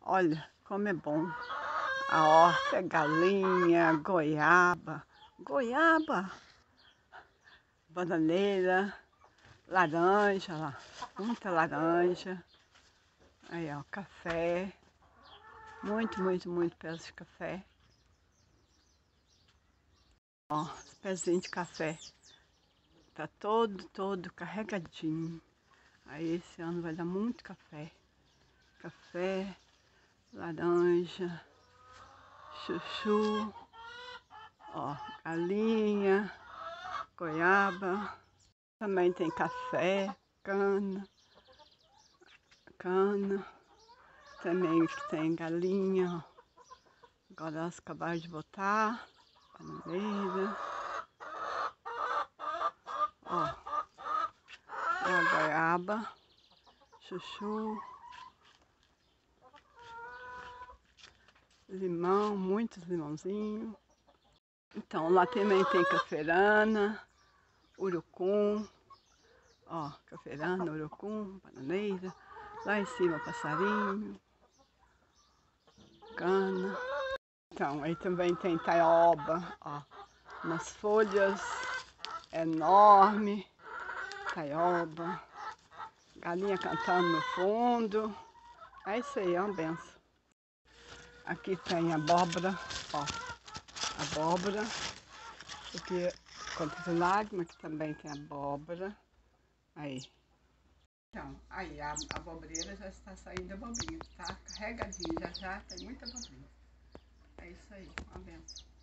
Olha como é bom. A horta, galinha, goiaba, bananeira, laranja lá, muita laranja. Aí ó, café, muito pés de café. Ó, os pezinhos de café, tá todo carregadinho. Aí esse ano vai dar muito café. Café, laranja, chuchu, ó, galinha, goiaba. Também tem café, cana. Também tem galinha, ó. Agora elas acabaram de botar bananeira. Ó, a goiaba, chuchu, limão, muitos limãozinhos. Então lá também tem cafeirana, urucum, ó, cafeirana, urucum, bananeira. Lá em cima passarinho, cana. Então aí também tem taioba, ó, umas folhas enormes, taioba, galinha cantando no fundo. É isso aí, é uma benção. Aqui tem abóbora, ó, abóbora. Aqui contra de lágrima, que também tem abóbora. Aí. Então, aí a abobreira já está saindo abobrinha, tá carregadinha, já tem muita abobrinha. É isso aí, uma benção.